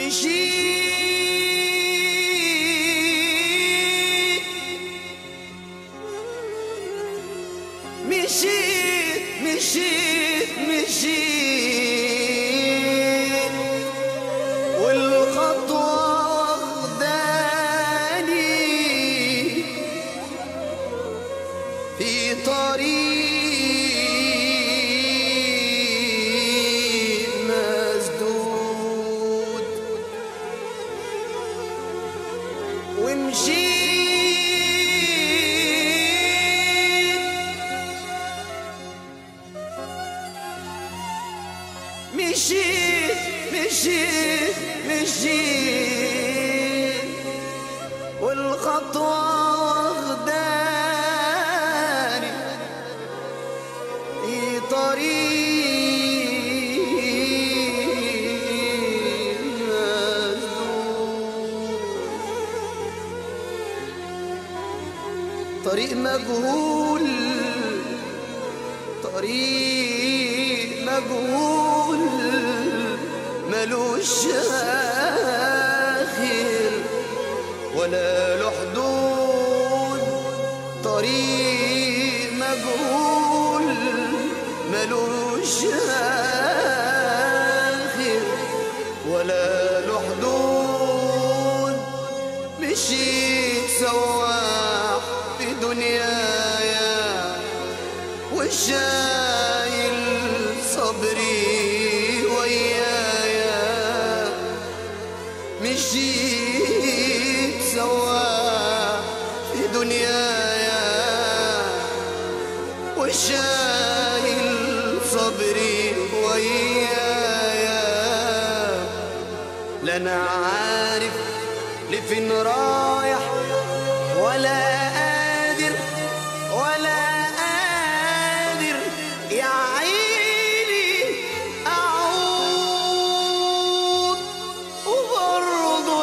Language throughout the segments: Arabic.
مشيت والخطوة واخداني في طريق مسدود ومشيت والخطوة واخداني في طريق مسدود طريق مجهول طريق مجهول ملوش آخر ولا له حدود طريق مجهول ملوش آخر ولا له حدود مشيت سواح في دنيايا وشايل صبري ويايا مشيت سواح في دنيايا وشايل صبري ويايا لا انا عارف لفين رايح ولا قادر يا عيني أعود وبرضو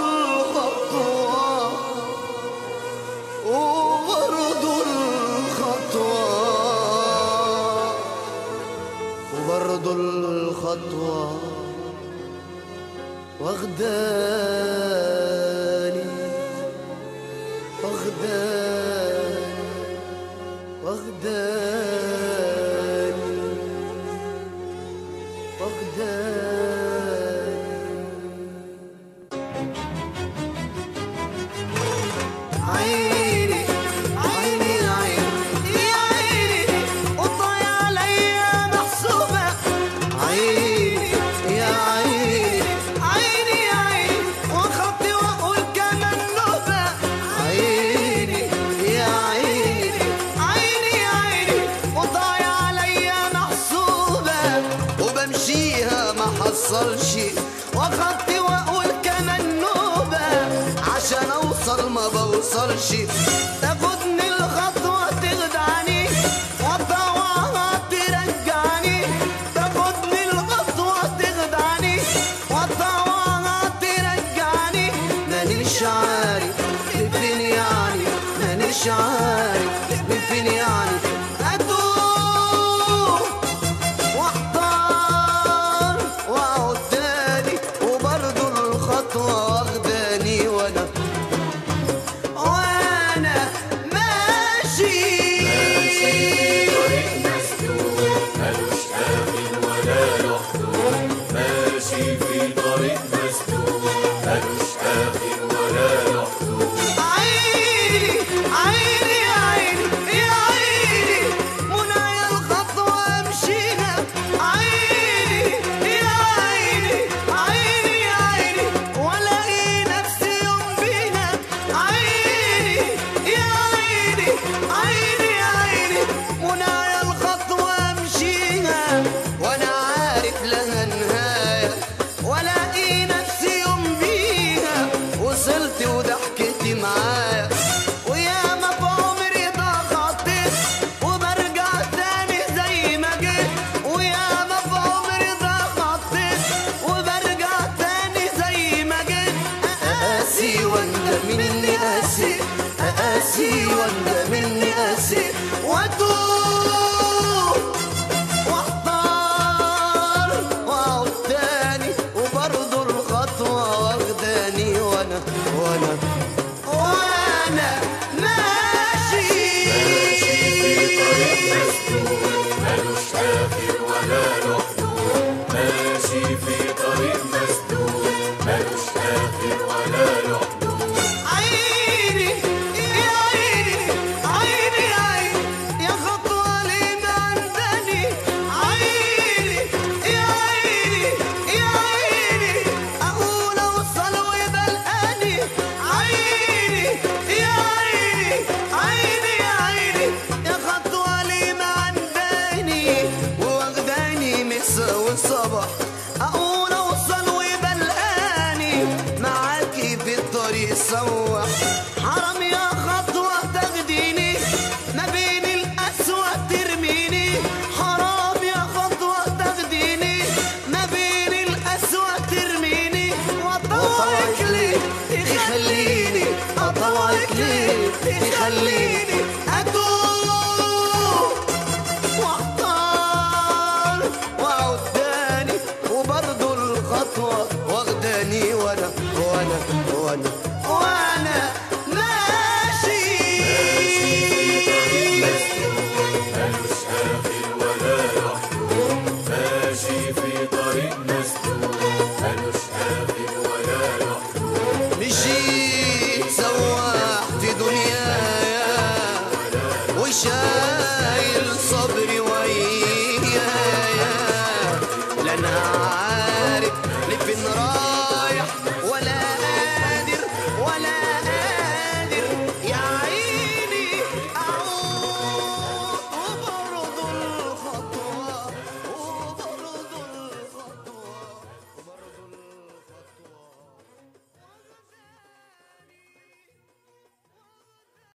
الخطوة واخداني عيني يا عيني والضايع عليا محسوبة عيني يا عيني وخطي واقول كمان نوبة عيني يا عيني والضايع عليا محسوبة وبمشيها ما حصلش وخطي واقول كمان نوبة عشان اوصل ما بوصلش تاخدني الخطوة تخدعني وطوعها ترجعني تاخدني الخطوة تخدعني وطوعها ترجعني مانيش عارف لفين يعني مانيش عارف لفين يعني اتوه واحتار واقعد تاني وبرضه الخطوة واخداني وانا ماشي في طريق مسدود ملوش آخر ولا له حدود ماشي في طريق مسدود ملوش آخر ولا له حدود عيني منايا الخطوة امشيها عيني والاقي نفسي يوم بيها عيني منايا الخطوة امشيها وانا عارف لها نهاية والاقي نفسي يوم بيها وصلت وضحكتي معايا وياما في عمري ضغطت وبرجع تاني زي ما جيت وياما في عمري ضغطت وبرجع تاني زي ما جيت اقاسي واندم مني قاسي واتوه واحتار واقعد تاني وبرضه الخطوة تسوح. حرام يا خطوة تاخديني ما بين القسوة ترميني. حرام يا خطوة تاخديني ما بين القسوة ترميني. وأطوعك ليه تخليني، أطوعك ليه تخليني أتوه واختار واقعد تاني، وبرضه الخطوة واخداني وانا